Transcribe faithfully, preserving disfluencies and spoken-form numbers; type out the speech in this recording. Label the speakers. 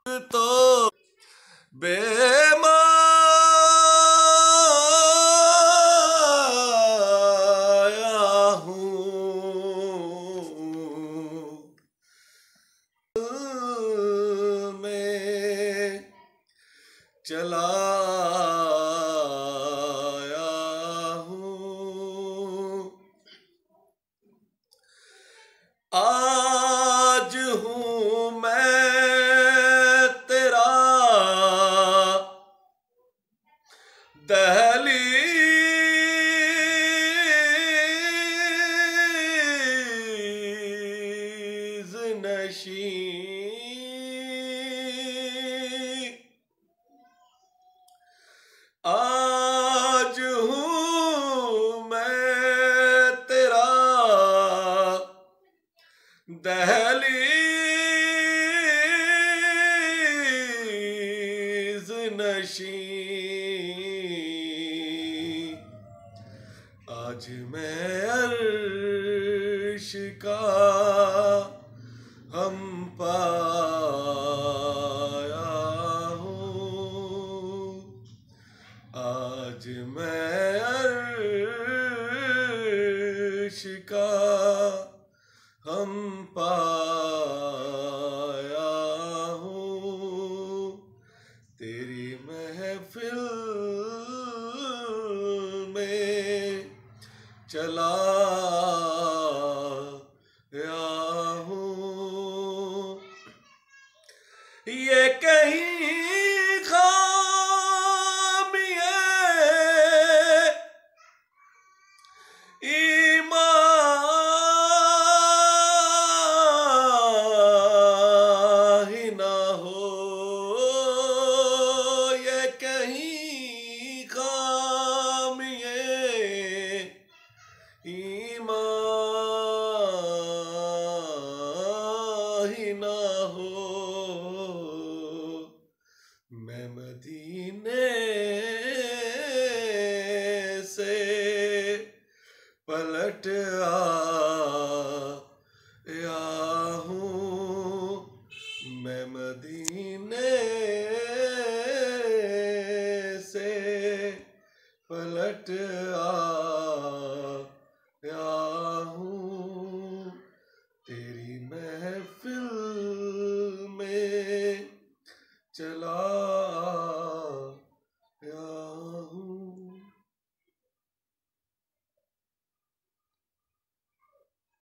Speaker 1: तो बेमाया हूँ में चलाया हूँ। आज हूँ मैं तेरा दहलीज नशीं। आज हूँ मैं तेरा दहलीज नशीं। आज मैं अर्श का हम पाया हूँ। आज मैं अर्श का हम पाया हूँ। तेरी महफिल में चला आया हूँ। ये कहीं खामियाँ ईमान ही ना हो। ये कहीं खामियाँ ईमान ही ना हो। मैं मदीने से पलट आया हूँ। मैं मदीने से पलट आया